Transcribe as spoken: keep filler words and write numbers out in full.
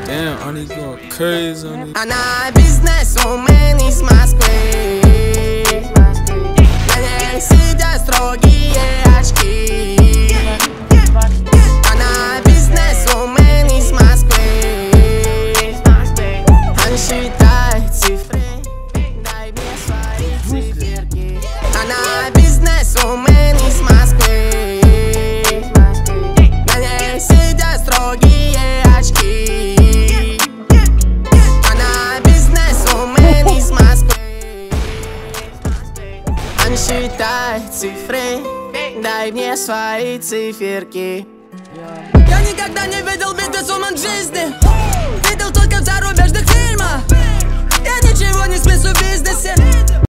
Damn, Ani going crazy on it. Она бизнесвумен из Москвы. На ней сидят строгие очки. Она бизнесвумен из Москвы. Она считает цифры, дай мне свои циферки. Она бизнесвумен из Москвы. На ней сидят строгие очки. Она бизнесвумен из Москвы. Она считает цифры, дай мне свои циферки. Я никогда не видел бизнесвумен в жизни.